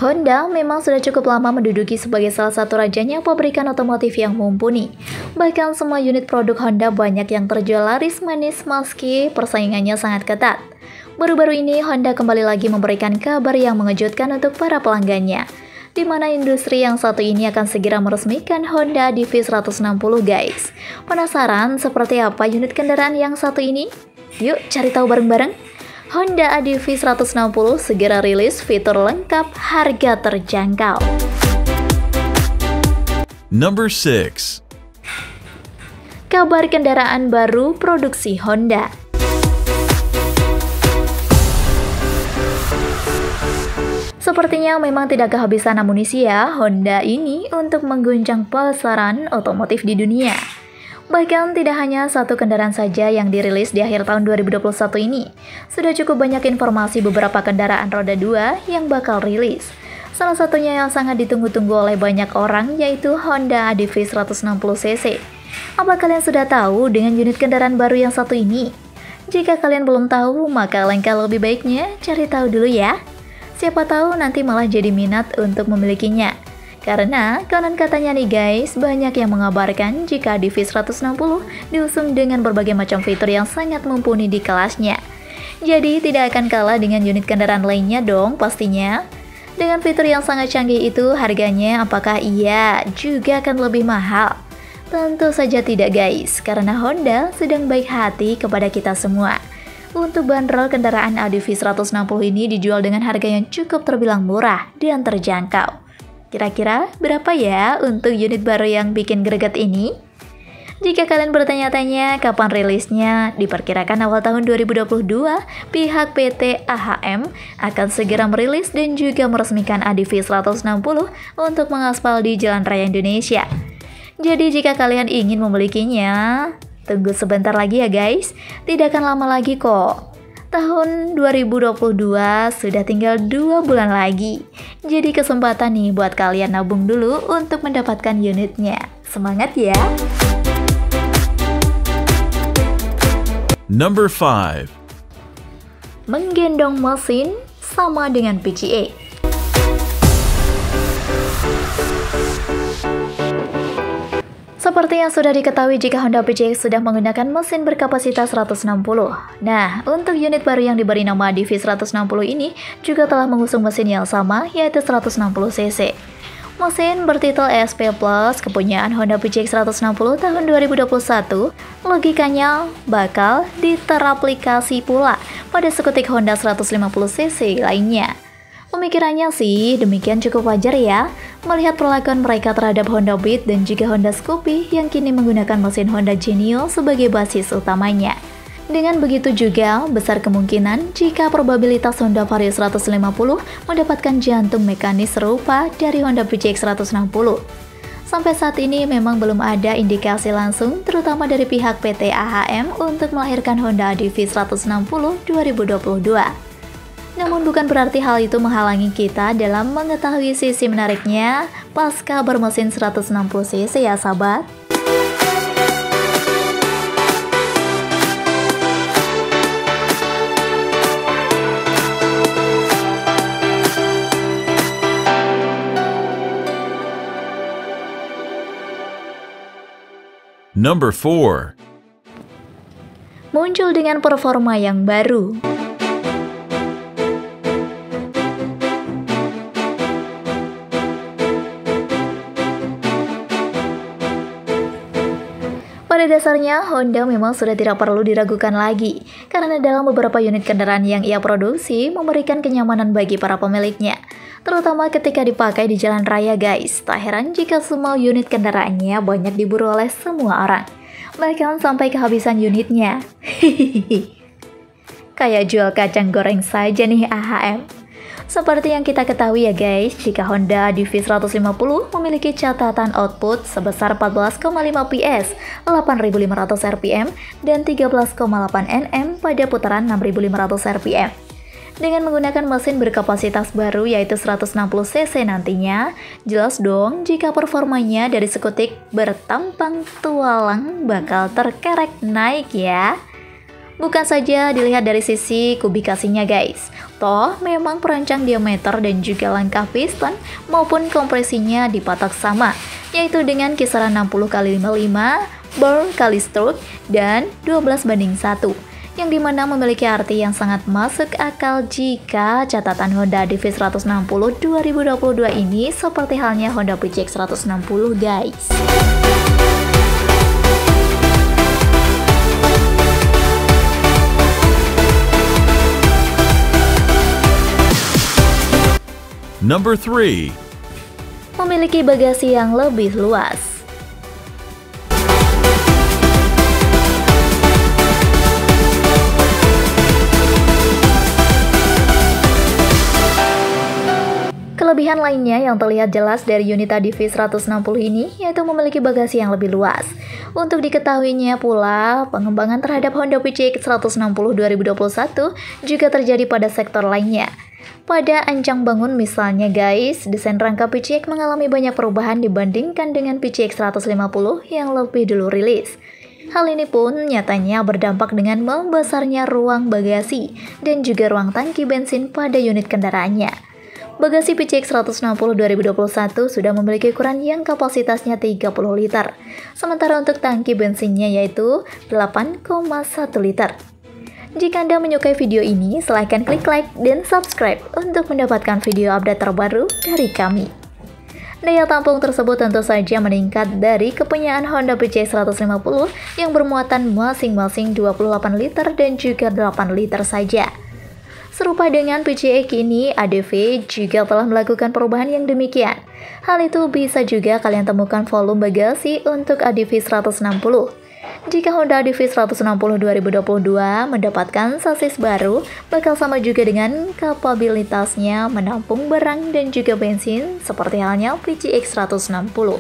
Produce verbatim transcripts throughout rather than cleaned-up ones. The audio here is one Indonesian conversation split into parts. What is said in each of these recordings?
Honda memang sudah cukup lama menduduki sebagai salah satu rajanya pabrikan otomotif yang mumpuni. Bahkan semua unit produk Honda banyak yang terjual laris manis meski persaingannya sangat ketat. Baru-baru ini Honda kembali lagi memberikan kabar yang mengejutkan untuk para pelanggannya, di mana industri yang satu ini akan segera meresmikan Honda A D V seratus enam puluh guys. Penasaran seperti apa unit kendaraan yang satu ini? Yuk cari tahu bareng-bareng. Honda A D V seratus enam puluh segera rilis fitur lengkap, harga terjangkau. Number six. Kabar kendaraan baru produksi Honda. Sepertinya memang tidak kehabisan amunisi ya Honda ini untuk mengguncang pasaran otomotif di dunia. Bahkan tidak hanya satu kendaraan saja yang dirilis di akhir tahun dua ribu dua puluh satu ini. Sudah cukup banyak informasi beberapa kendaraan roda dua yang bakal rilis. Salah satunya yang sangat ditunggu-tunggu oleh banyak orang yaitu Honda A D V seratus enam puluh cc. Apa kalian sudah tahu dengan unit kendaraan baru yang satu ini? Jika kalian belum tahu, maka alangkah lebih baiknya cari tahu dulu ya. Siapa tahu nanti malah jadi minat untuk memilikinya. Karena konon katanya nih guys, banyak yang mengabarkan jika A D V seratus enam puluh diusung dengan berbagai macam fitur yang sangat mumpuni di kelasnya. Jadi tidak akan kalah dengan unit kendaraan lainnya dong pastinya. Dengan fitur yang sangat canggih itu, harganya apakah iya juga akan lebih mahal? Tentu saja tidak guys, karena Honda sedang baik hati kepada kita semua. Untuk bandrol kendaraan A D V seratus enam puluh ini dijual dengan harga yang cukup terbilang murah dan terjangkau. Kira-kira berapa ya untuk unit baru yang bikin greget ini? Jika kalian bertanya-tanya kapan rilisnya, diperkirakan awal tahun dua ribu dua puluh dua, pihak P T A H M akan segera merilis dan juga meresmikan A D V seratus enam puluh untuk mengaspal di jalan raya Indonesia. Jadi jika kalian ingin memilikinya, tunggu sebentar lagi ya guys, tidak akan lama lagi kok. Tahun dua ribu dua puluh dua sudah tinggal dua bulan lagi. Jadi kesempatan nih buat kalian nabung dulu untuk mendapatkan unitnya. Semangat ya! Number five. Menggendong mesin sama dengan P G A. Seperti yang sudah diketahui jika Honda P G A sudah menggunakan mesin berkapasitas seratus enam puluh. Nah, untuk unit baru yang diberi nama A D V seratus enam puluh ini juga telah mengusung mesin yang sama yaitu seratus enam puluh cc. Mesin bertitel E S P Plus kepunyaan Honda P G A seratus enam puluh tahun dua ribu dua puluh satu, logikanya bakal diteraplikasi pula pada skutik Honda seratus lima puluh cc lainnya. Pemikirannya sih demikian cukup wajar ya, melihat perlakuan mereka terhadap Honda Beat dan juga Honda Scoopy yang kini menggunakan mesin Honda Genio sebagai basis utamanya. Dengan begitu juga, besar kemungkinan jika probabilitas Honda Vario seratus lima puluh mendapatkan jantung mekanis serupa dari Honda P G A seratus enam puluh. Sampai saat ini memang belum ada indikasi langsung terutama dari pihak P T A H M untuk melahirkan Honda A D V seratus enam puluh dua ribu dua puluh dua. Namun bukan berarti hal itu menghalangi kita dalam mengetahui sisi menariknya pasca bermesin seratus enam puluh cc ya sahabat. Number four. Muncul dengan performa yang baru. Pada dasarnya, Honda memang sudah tidak perlu diragukan lagi, karena dalam beberapa unit kendaraan yang ia produksi memberikan kenyamanan bagi para pemiliknya, terutama ketika dipakai di jalan raya guys. Tak heran jika semua unit kendaraannya banyak diburu oleh semua orang, bahkan sampai kehabisan unitnya. Kayak jual kacang goreng saja nih A H M. Seperti yang kita ketahui ya guys, jika Honda A D V seratus lima puluh memiliki catatan output sebesar empat belas koma lima P S, delapan ribu lima ratus R P M, dan tiga belas koma delapan Nm pada putaran enam ribu lima ratus R P M. Dengan menggunakan mesin berkapasitas baru yaitu seratus enam puluh cc nantinya, jelas dong jika performanya dari skutik bertampang tualang bakal terkerek naik ya. Bukan saja dilihat dari sisi kubikasinya guys, Toh, memang perancang diameter dan juga langkah piston maupun kompresinya dipatok sama, yaitu dengan kisaran enam puluh kali lima puluh lima, bore kali stroke, dan dua belas banding satu, yang dimana memiliki arti yang sangat masuk akal jika catatan Honda D V seratus enam puluh dua ribu dua puluh dua ini seperti halnya Honda P C X seratus enam puluh, guys. Number three. Memiliki bagasi yang lebih luas. Kelebihan lainnya yang terlihat jelas dari unit D V seratus enam puluh ini yaitu memiliki bagasi yang lebih luas. Untuk diketahuinya pula, pengembangan terhadap Honda P C X seratus enam puluh dua ribu dua puluh satu juga terjadi pada sektor lainnya. Pada ancang bangun misalnya guys, desain rangka P C X mengalami banyak perubahan dibandingkan dengan P C X seratus lima puluh yang lebih dulu rilis. Hal ini pun nyatanya berdampak dengan membesarnya ruang bagasi dan juga ruang tangki bensin pada unit kendaraannya. Bagasi P C X seratus enam puluh dua ribu dua puluh satu sudah memiliki ukuran yang kapasitasnya tiga puluh liter, sementara untuk tangki bensinnya yaitu delapan koma satu liter. Jika Anda menyukai video ini, silahkan klik like dan subscribe untuk mendapatkan video update terbaru dari kami. Daya tampung tersebut tentu saja meningkat dari kepunyaan Honda P C X seratus lima puluh yang bermuatan masing-masing dua puluh delapan liter dan juga delapan liter saja. Serupa dengan P C X ini, A D V juga telah melakukan perubahan yang demikian. Hal itu bisa juga kalian temukan volume bagasi untuk A D V seratus enam puluh. Jika Honda A D V seratus enam puluh dua ribu dua puluh dua mendapatkan sasis baru, bakal sama juga dengan kapabilitasnya menampung barang dan juga bensin seperti halnya P C X seratus enam puluh.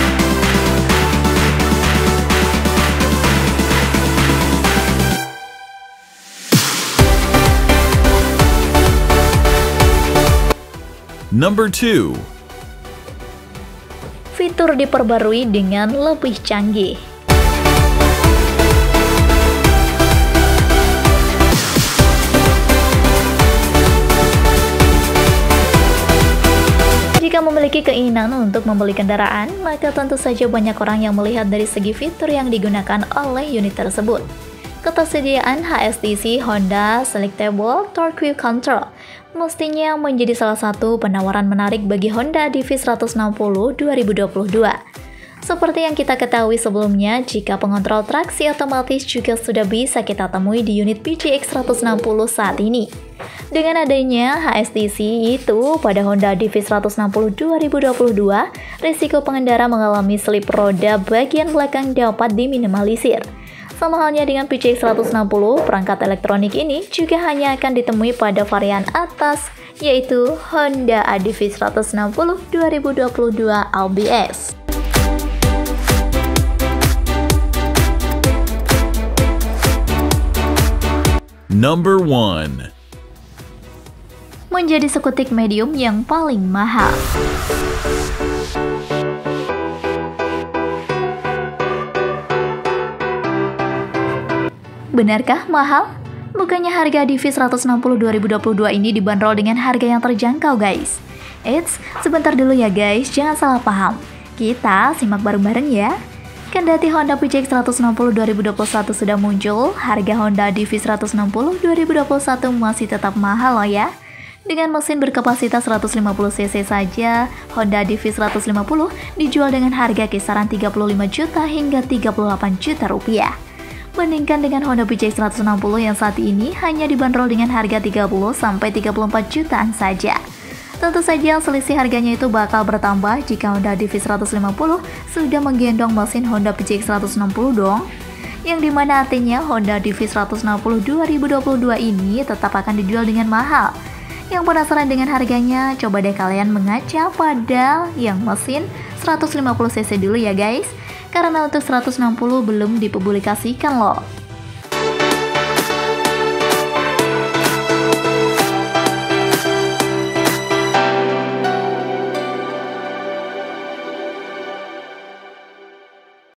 Number two. Fitur diperbarui dengan lebih canggih. Jika memiliki keinginan untuk membeli kendaraan, maka tentu saja banyak orang yang melihat dari segi fitur yang digunakan oleh unit tersebut. Ketersediaan H S T C Honda Selectable Torque Wheel Control mestinya menjadi salah satu penawaran menarik bagi Honda D V seratus enam puluh dua ribu dua puluh dua. Seperti yang kita ketahui sebelumnya, jika pengontrol traksi otomatis juga sudah bisa kita temui di unit P C X seratus enam puluh saat ini. Dengan adanya H S T C itu pada Honda D V seratus enam puluh dua ribu dua puluh dua, risiko pengendara mengalami slip roda bagian belakang dapat diminimalisir. Sama halnya dengan P C X seratus enam puluh, perangkat elektronik ini juga hanya akan ditemui pada varian atas, yaitu Honda A D V seratus enam puluh dua ribu dua puluh dua L B S. Number one. Menjadi skutik medium yang paling mahal. Benarkah mahal? Bukannya harga D V seratus enam puluh dua ribu dua puluh dua ini dibanderol dengan harga yang terjangkau guys. Eits, sebentar dulu ya guys, jangan salah paham. Kita simak bareng-bareng ya. Kendati Honda P C X seratus enam puluh dua ribu dua puluh satu sudah muncul, harga Honda D V seratus enam puluh dua ribu dua puluh satu masih tetap mahal loh ya. Dengan mesin berkapasitas seratus lima puluh cc saja, Honda D V seratus lima puluh dijual dengan harga kisaran tiga puluh lima juta hingga tiga puluh delapan juta rupiah. Bandingkan dengan Honda P C X seratus enam puluh yang saat ini hanya dibanderol dengan harga tiga puluh sampai tiga puluh empat jutaan saja. Tentu saja selisih harganya itu bakal bertambah jika Honda D V seratus lima puluh sudah menggendong mesin Honda P C X seratus enam puluh dong. Yang dimana artinya Honda D V seratus enam puluh dua ribu dua puluh dua ini tetap akan dijual dengan mahal. Yang penasaran dengan harganya, coba deh kalian mengaca pada yang mesin seratus lima puluh cc dulu ya guys. Karena untuk seratus enam puluh belum dipublikasikan loh.